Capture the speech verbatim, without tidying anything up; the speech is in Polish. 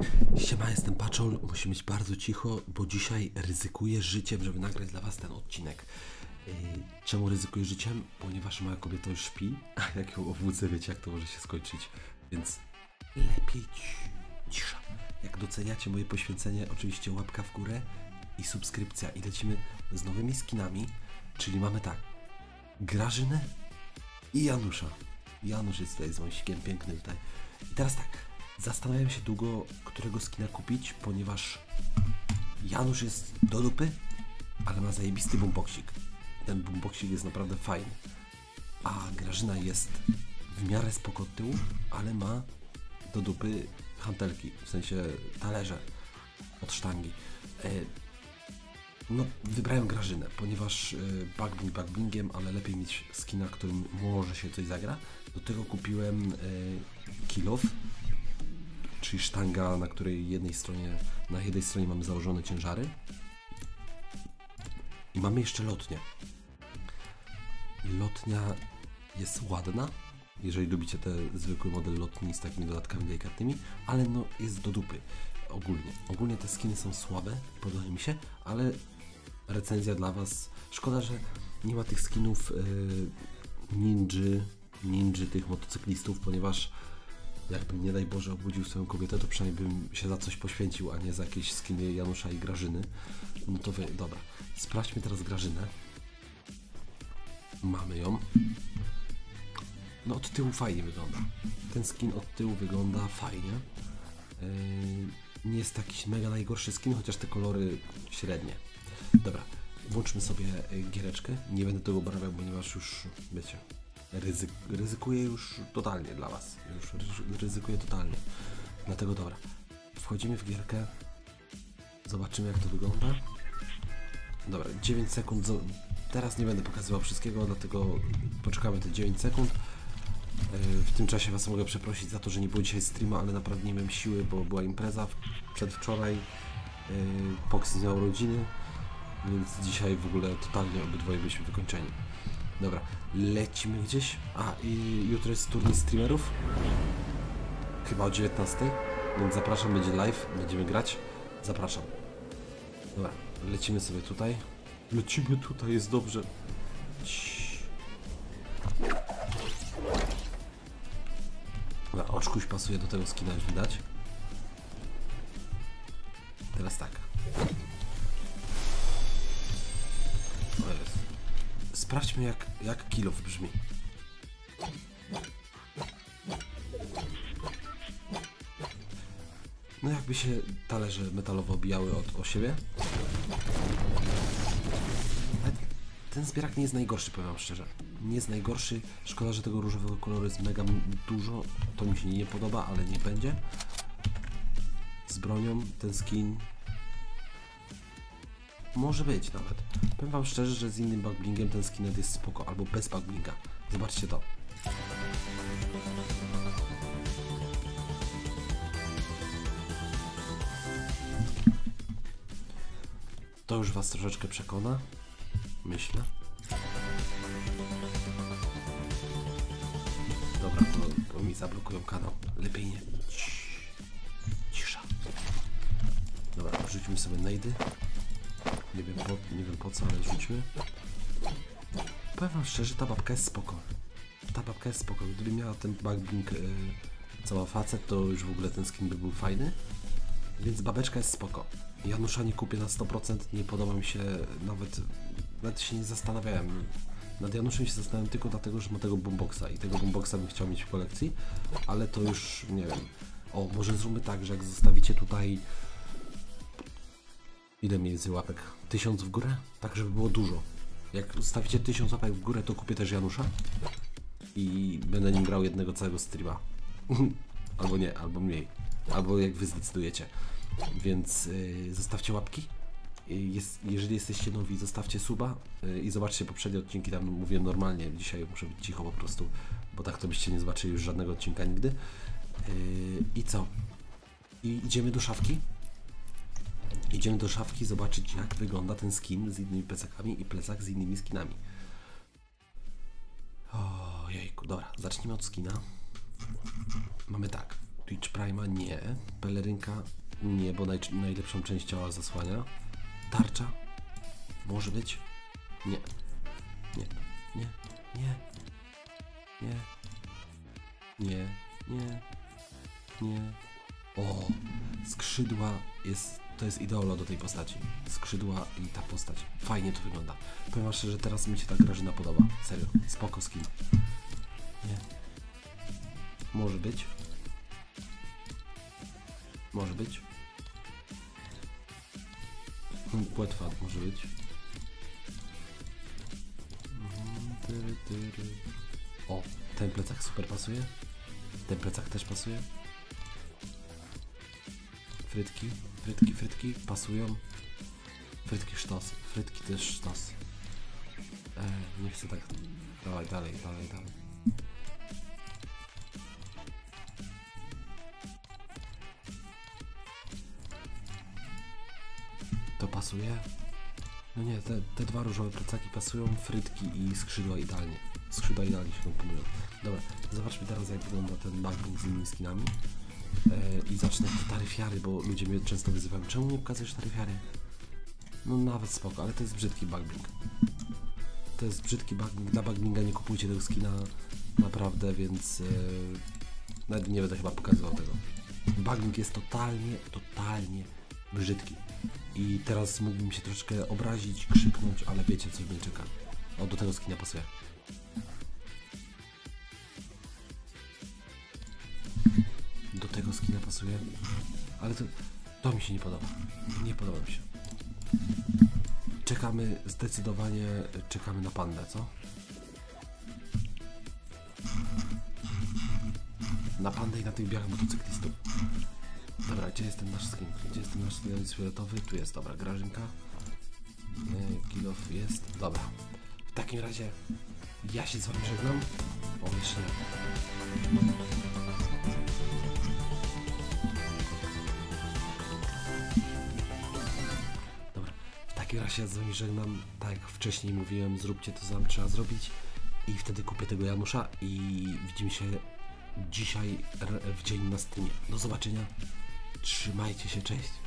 Siema, jestem Paczol, musi być bardzo cicho, bo dzisiaj ryzykuję życiem, żeby nagrać dla was ten odcinek. Yy, czemu ryzykuję życiem? Ponieważ moja kobieta już śpi, a jak ją obudzę, wiecie jak to może się skończyć. Więc lepiej cisza. Jak doceniacie moje poświęcenie, oczywiście łapka w górę i subskrypcja. I lecimy z nowymi skinami, czyli mamy tak, Grażynę i Janusza. Janusz jest tutaj z wąsikiem, piękny tutaj. I teraz tak, zastanawiam się długo, którego skina kupić, ponieważ Janusz jest do dupy, ale ma zajebisty boomboxik. Ten boomboxik jest naprawdę fajny. A Grażyna jest w miarę spoko od tyłu, ale ma do dupy hantelki, w sensie talerze od sztangi. E, no, wybrałem Grażynę, ponieważ e, backbling backblingiem, ale lepiej mieć skina, którym może się coś zagra. Do tego kupiłem e, kill off, czyli sztanga, na której jednej stronie, na jednej stronie mamy założone ciężary. I mamy jeszcze lotnię. Lotnia jest ładna, jeżeli lubicie te zwykły model lotni z takimi dodatkami delikatnymi, ale no jest do dupy ogólnie. Ogólnie te skiny są słabe, podoba mi się, ale recenzja dla was. Szkoda, że nie ma tych skinów yy, ninży, ninży tych motocyklistów, ponieważ jakbym nie daj Boże obudził swoją kobietę, to przynajmniej bym się za coś poświęcił, a nie za jakieś skiny Janusza i Grażyny. No to wy, dobra. Sprawdźmy teraz Grażynę. Mamy ją. No od tyłu fajnie wygląda. Ten skin od tyłu wygląda fajnie. Yy, nie jest taki mega najgorszy skin, chociaż te kolory średnie. Dobra, włączmy sobie giereczkę. Nie będę tego obrabiał, ponieważ już, wiecie, ryzyk, ryzykuję już totalnie dla was. Już ryzykuję totalnie. Dlatego dobra, wchodzimy w gierkę. Zobaczymy jak to wygląda. Dobra, dziewięć sekund. Teraz nie będę pokazywał wszystkiego, dlatego poczekamy te dziewięć sekund. W tym czasie was mogę przeprosić za to, że nie było dzisiaj streama, ale naprawdę nie miałem siły, bo była impreza przedwczoraj. Poxy miał urodziny, więc dzisiaj w ogóle totalnie obydwoje byliśmy wykończeni. Dobra, lecimy gdzieś. A i jutro jest turniej streamerów. Chyba o dziewiętnastej, więc zapraszam, będzie live, będziemy grać. Zapraszam. Dobra, lecimy sobie tutaj. Lecimy tutaj, jest dobrze. Dobra, oczkuś pasuje do tego skina, już widać. Teraz tak. O jest. Sprawdźmy jak, jak kill off brzmi. No jakby się talerze metalowo obijały od o siebie. Ten zbierak nie jest najgorszy, powiem wam szczerze. Nie jest najgorszy. Szkoda, że tego różowego koloru jest mega dużo. To mi się nie podoba, ale nie będzie. Z bronią ten skin może być nawet. Powiem wam szczerze, że z innym backblingiem ten skinet jest spoko. Albo bez backblinga. Zobaczcie to. To już was troszeczkę przekona. Myślę. Dobra, to, to mi zablokują kanał. Lepiej nie. Cisza. Dobra, rzućmy sobie najdy. Nie wiem po, nie wiem po co, ale rzućmy. Powiem wam szczerze, ta babka jest spoko. Ta babka jest spoko. Gdyby miała ten backblink yy, cała facet, to już w ogóle ten skin by był fajny. Więc babeczka jest spoko. Janusza nie kupię na sto procent, nie podoba mi się, nawet, nawet się nie zastanawiałem. Nad Januszem się zastanawiam tylko dlatego, że ma tego boomboxa i tego boomboxa bym chciał mieć w kolekcji, ale to już nie wiem. O, może zróbmy tak, że jak zostawicie tutaj ile mniej więcej łapek? Tysiąc w górę? Tak, żeby było dużo. Jak zostawicie tysiąc łapek w górę, to kupię też Janusza i będę nim grał jednego całego streama. Albo nie, albo mniej. Albo jak wy zdecydujecie. Więc yy, zostawcie łapki. Yy, jest, jeżeli jesteście nowi, zostawcie suba yy, i zobaczcie poprzednie odcinki, tam mówię normalnie. Dzisiaj muszę być cicho po prostu, bo tak to byście nie zobaczyli już żadnego odcinka nigdy. Yy, I co? I idziemy do szafki. Idziemy do szafki zobaczyć jak wygląda ten skin z innymi plecakami i plecak z innymi skinami. Ojejku, dobra, zacznijmy od skina. Mamy tak. Twitch Prima nie. Pelerynka nie, bo naj, najlepszą część ciała zasłania. Tarcza? Może być? Nie. Nie. Nie. Nie. Nie. Nie. Nie. Nie. O! Skrzydła jest... To jest ideolo do tej postaci. Skrzydła i ta postać. Fajnie to wygląda. Powiem wam szczerze, że teraz mi się ta Grażyna podoba. Serio. Spoko skin. Nie. Może być. Może być. Płetwa może być. O, ten plecak super pasuje. Ten plecak też pasuje. Frytki, frytki, frytki pasują. Frytki sztos, frytki też sztos. E, nie chcę tak. Dawaj, dalej, dalej, dalej. To pasuje? No nie, te, te dwa różowe plecaki pasują, frytki i skrzydła idealnie. Skrzydła idealnie się komponują. Dobra, zobaczmy teraz, jak wygląda ten backbling z innymi skinami. E, I zacznę od taryfiary, bo ludzie mnie często wyzywają. Czemu nie pokazujesz taryfiary? No nawet spoko, ale to jest brzydki backbling. To jest brzydki backbling. Dla backblinga nie kupujcie tego skina naprawdę, więc e, nawet nie będę chyba pokazywał tego. Backbling jest totalnie, totalnie brzydki. I teraz mógłbym się troszeczkę obrazić, krzyknąć, ale wiecie, co mnie czeka. O, do tego skina pasuje. Do tego skina pasuje. Ale to, to mi się nie podoba. Nie podoba mi się. Czekamy, zdecydowanie czekamy na pandę, co? Na pandę i na tych białych motocyklistów. Dobra, gdzie jest ten nasz skin? Gdzie jest ten nasz skin fioletowy? Tu jest, dobra, Grażynka. Kill off jest, dobra. W takim razie ja się z wami żegnam. O, jeszcze nie. Dobra, w takim razie ja z wami żegnam. Tak jak wcześniej mówiłem, zróbcie to, co wam trzeba zrobić. I wtedy kupię tego Janusza i widzimy się dzisiaj w dzień na streamie. Do zobaczenia. Trzymajcie się, cześć.